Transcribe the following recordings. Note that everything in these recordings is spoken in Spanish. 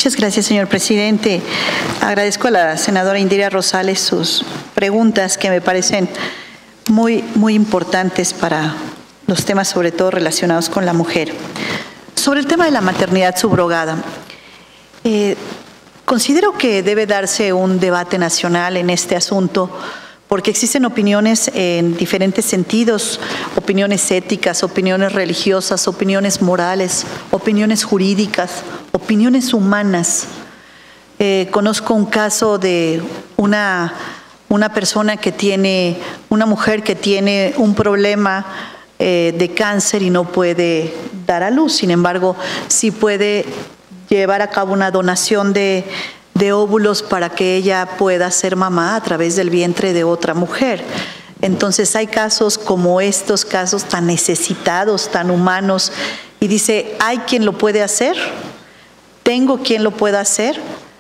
Muchas gracias, señor presidente. Agradezco a la senadora Indira Rosales sus preguntas que me parecen muy importantes para los temas, sobre todo relacionados con la mujer. Sobre el tema de la maternidad subrogada, considero que debe darse un debate nacional en este asunto, porque existen opiniones en diferentes sentidos, opiniones éticas, opiniones religiosas, opiniones morales, opiniones jurídicas, opiniones humanas. Conozco un caso de una persona que tiene, una mujer que tiene un problema de cáncer y no puede dar a luz. Sin embargo, sí puede llevar a cabo una donación de óvulos para que ella pueda ser mamá a través del vientre de otra mujer. Entonces hay casos como estos, casos tan necesitados, tan humanos, y dice, ¿hay quien lo puede hacer? ¿Tengo quien lo pueda hacer?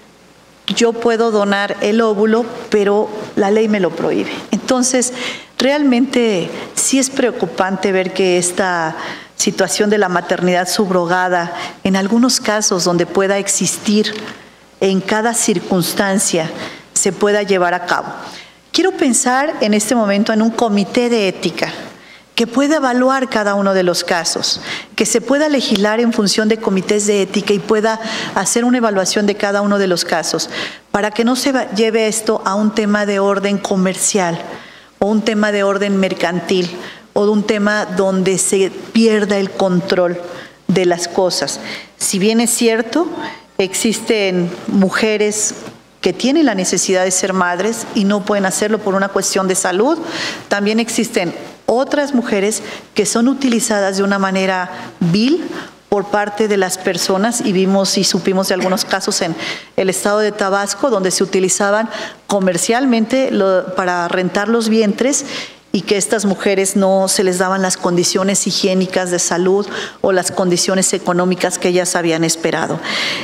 Yo puedo donar el óvulo, pero la ley me lo prohíbe. Entonces, realmente sí es preocupante ver que esta situación de la maternidad subrogada, en algunos casos donde pueda existir, en cada circunstancia se pueda llevar a cabo. Quiero pensar en este momento en un comité de ética que pueda evaluar cada uno de los casos, que se pueda legislar en función de comités de ética y pueda hacer una evaluación de cada uno de los casos, para que no se lleve esto a un tema de orden comercial o un tema de orden mercantil o de un tema donde se pierda el control de las cosas. Si bien es cierto, existen mujeres que tienen la necesidad de ser madres y no pueden hacerlo por una cuestión de salud. También existen otras mujeres que son utilizadas de una manera vil por parte de las personas, y vimos y supimos de algunos casos en el estado de Tabasco donde se utilizaban comercialmente para rentar los vientres, y que estas mujeres no se les daban las condiciones higiénicas de salud o las condiciones económicas que ellas habían esperado.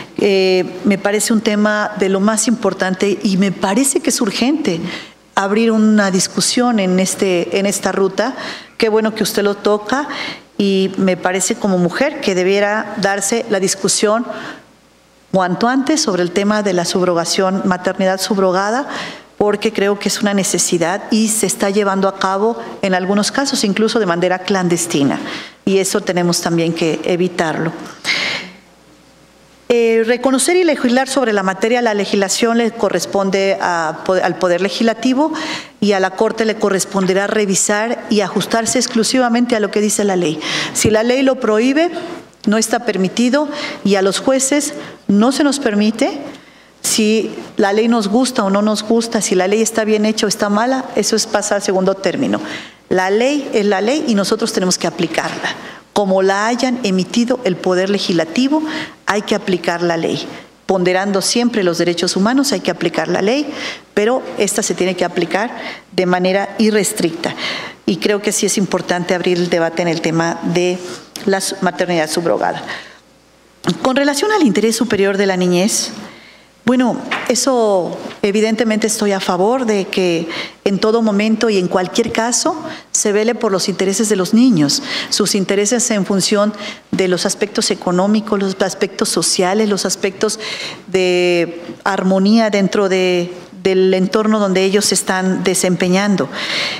Me parece un tema de lo más importante y me parece que es urgente abrir una discusión en esta ruta. Qué bueno que usted lo toca, y me parece como mujer que debiera darse la discusión cuanto antes sobre el tema de la subrogación, maternidad subrogada, porque creo que es una necesidad y se está llevando a cabo en algunos casos incluso de manera clandestina, y eso tenemos también que evitarlo. Reconocer y legislar sobre la materia, la legislación le corresponde al Poder Legislativo, y a la Corte le corresponderá revisar y ajustarse exclusivamente a lo que dice la ley. Si la ley lo prohíbe, no está permitido, y a los jueces no se nos permite. Si la ley nos gusta o no nos gusta, si la ley está bien hecha o está mala, eso pasa a segundo término. La ley es la ley y nosotros tenemos que aplicarla. Como la hayan emitido el Poder Legislativo, hay que aplicar la ley. Ponderando siempre los derechos humanos, hay que aplicar la ley, pero esta se tiene que aplicar de manera irrestricta. Y creo que sí es importante abrir el debate en el tema de la maternidad subrogada. Con relación al interés superior de la niñez, bueno, eso evidentemente estoy a favor de que en todo momento y en cualquier caso se vele por los intereses de los niños, sus intereses en función de los aspectos económicos, los aspectos sociales, los aspectos de armonía dentro del entorno donde ellos se están desempeñando.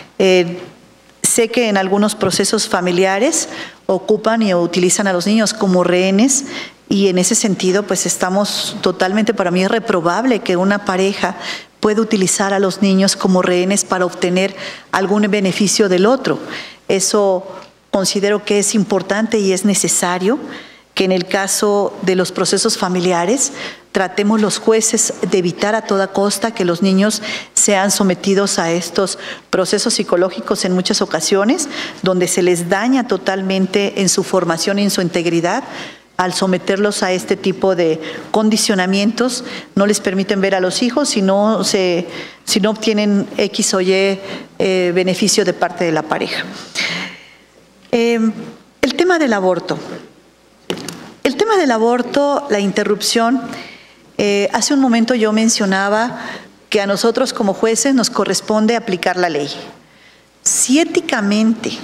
Sé que en algunos procesos familiares ocupan y utilizan a los niños como rehenes, y en ese sentido pues estamos totalmente, para mí es reprobable que una pareja pueda utilizar a los niños como rehenes para obtener algún beneficio del otro. Eso considero que es importante y es necesario que en el caso de los procesos familiares tratemos los jueces de evitar a toda costa que los niños sean sometidos a estos procesos psicológicos en muchas ocasiones, donde se les daña totalmente en su formación y en su integridad. Al someterlos a este tipo de condicionamientos, no les permiten ver a los hijos si no obtienen X o Y beneficio de parte de la pareja. El tema del aborto. El tema del aborto, la interrupción, hace un momento yo mencionaba que a nosotros como jueces nos corresponde aplicar la ley. Si éticamente,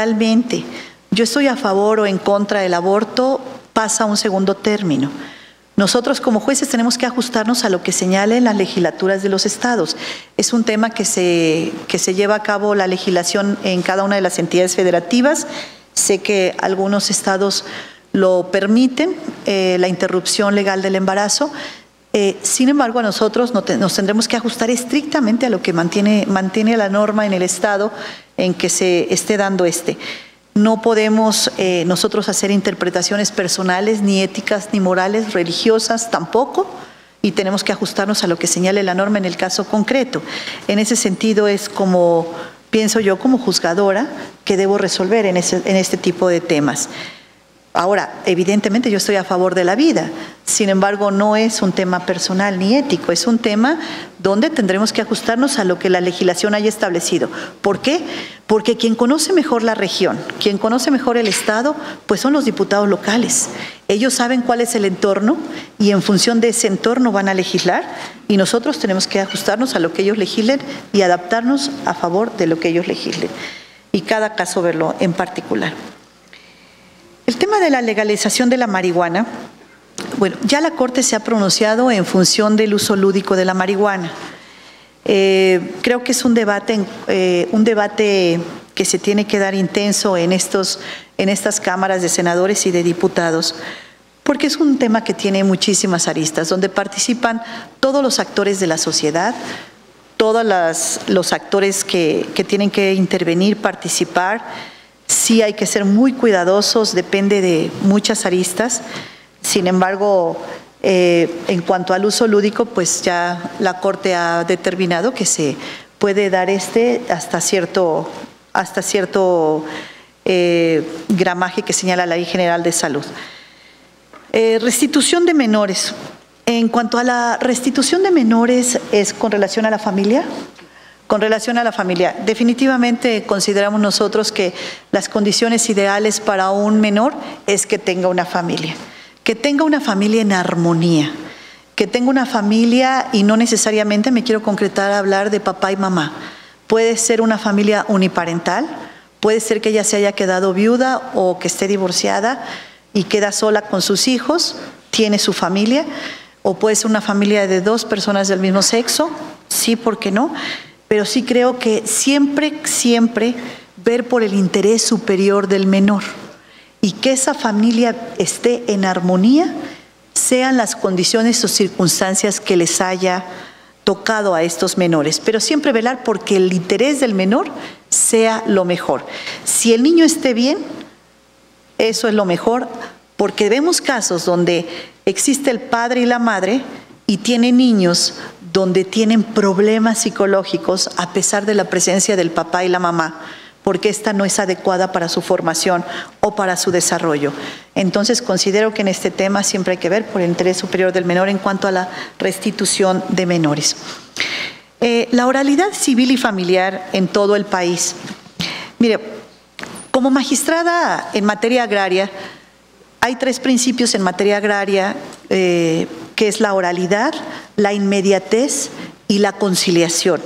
moralmente, yo estoy a favor o en contra del aborto, pasa a un segundo término. Nosotros como jueces tenemos que ajustarnos a lo que señalen las legislaturas de los estados. Es un tema que se lleva a cabo la legislación en cada una de las entidades federativas. Sé que algunos estados lo permiten, la interrupción legal del embarazo. Sin embargo, a nosotros nos tendremos que ajustar estrictamente a lo que mantiene la norma en el estado en que se esté dando No podemos nosotros hacer interpretaciones personales, ni éticas, ni morales, religiosas tampoco, y tenemos que ajustarnos a lo que señale la norma en el caso concreto. En ese sentido es como, pienso yo como juzgadora, que debo resolver en este tipo de temas. Ahora, evidentemente yo estoy a favor de la vida, sin embargo no es un tema personal ni ético, es un tema donde tendremos que ajustarnos a lo que la legislación haya establecido. ¿Por qué? Porque quien conoce mejor la región, quien conoce mejor el estado, pues son los diputados locales. Ellos saben cuál es el entorno y en función de ese entorno van a legislar y nosotros tenemos que ajustarnos a lo que ellos legislen y adaptarnos a favor de lo que ellos legislen. Y cada caso verlo en particular. El tema de la legalización de la marihuana, bueno, ya la Corte se ha pronunciado en función del uso lúdico de la marihuana. Creo que es un debate que se tiene que dar intenso en estas cámaras de senadores y de diputados, porque es un tema que tiene muchísimas aristas, donde participan todos los actores de la sociedad, todos los actores que tienen que intervenir, participar. Sí hay que ser muy cuidadosos, depende de muchas aristas. Sin embargo, en cuanto al uso lúdico, pues ya la Corte ha determinado que se puede dar hasta cierto gramaje que señala la Ley General de Salud. Restitución de menores. En cuanto a la restitución de menores, ¿es con relación a la familia? Con relación a la familia, definitivamente consideramos nosotros que las condiciones ideales para un menor es que tenga una familia en armonía, que tenga una familia y no necesariamente me quiero concretar a hablar de papá y mamá. Puede ser una familia uniparental, puede ser que ella se haya quedado viuda o que esté divorciada y queda sola con sus hijos, tiene su familia, o puede ser una familia de 2 personas del mismo sexo, sí, ¿por qué no? Pero sí creo que siempre ver por el interés superior del menor y que esa familia esté en armonía, sean las condiciones o circunstancias que les haya tocado a estos menores, pero siempre velar porque el interés del menor sea lo mejor. Si el niño esté bien, eso es lo mejor, porque vemos casos donde existe el padre y la madre y tienen niños donde tienen problemas psicológicos a pesar de la presencia del papá y la mamá, porque esta no es adecuada para su formación o para su desarrollo. Entonces considero que en este tema siempre hay que ver por el interés superior del menor en cuanto a la restitución de menores. La oralidad civil y familiar en todo el país. Mire, como magistrada en materia agraria, hay 3 principios en materia agraria, que es la oralidad, la inmediatez y la conciliación.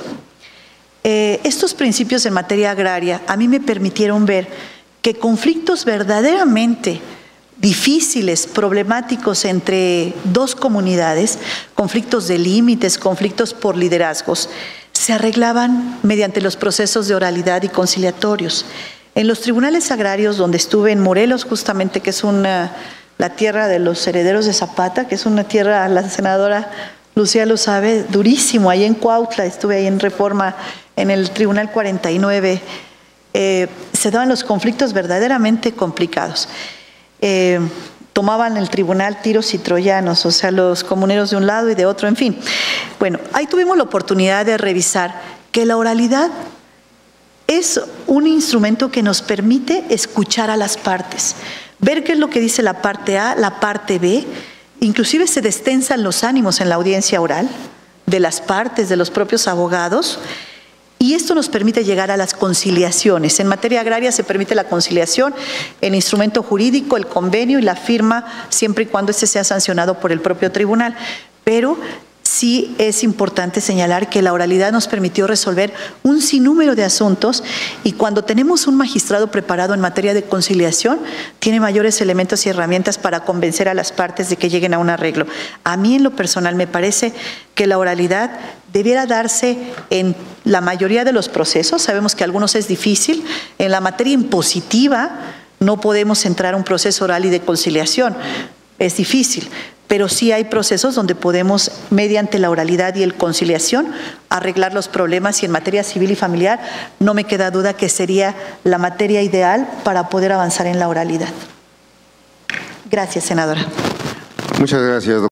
Estos principios en materia agraria a mí me permitieron ver que conflictos verdaderamente difíciles, problemáticos entre 2 comunidades, conflictos de límites, conflictos por liderazgos, se arreglaban mediante los procesos de oralidad y conciliatorios. En los tribunales agrarios, donde estuve en Morelos, justamente, que es la tierra de los herederos de Zapata, que es una tierra, la senadora Lucía lo sabe, durísimo, ahí en Cuautla, estuve ahí en Reforma, en el Tribunal 49, se daban los conflictos verdaderamente complicados. Tomaban el tribunal tiros y troyanos, o sea, los comuneros de un lado y de otro, en fin. Bueno, ahí tuvimos la oportunidad de revisar que la oralidad es un instrumento que nos permite escuchar a las partes, ver qué es lo que dice la parte A, la parte B, inclusive se destensan los ánimos en la audiencia oral de las partes, de los propios abogados, y esto nos permite llegar a las conciliaciones. En materia agraria se permite la conciliación, el instrumento jurídico, el convenio y la firma, siempre y cuando este sea sancionado por el propio tribunal, pero sí es importante señalar que la oralidad nos permitió resolver un sinnúmero de asuntos y cuando tenemos un magistrado preparado en materia de conciliación, tiene mayores elementos y herramientas para convencer a las partes de que lleguen a un arreglo. A mí en lo personal me parece que la oralidad debiera darse en la mayoría de los procesos. Sabemos que algunos es difícil. En la materia impositiva no podemos entrar a un proceso oral y de conciliación. Es difícil, pero sí hay procesos donde podemos, mediante la oralidad y el conciliación, arreglar los problemas y en materia civil y familiar no me queda duda que sería la materia ideal para poder avanzar en la oralidad. Gracias, senadora. Muchas gracias, doctora.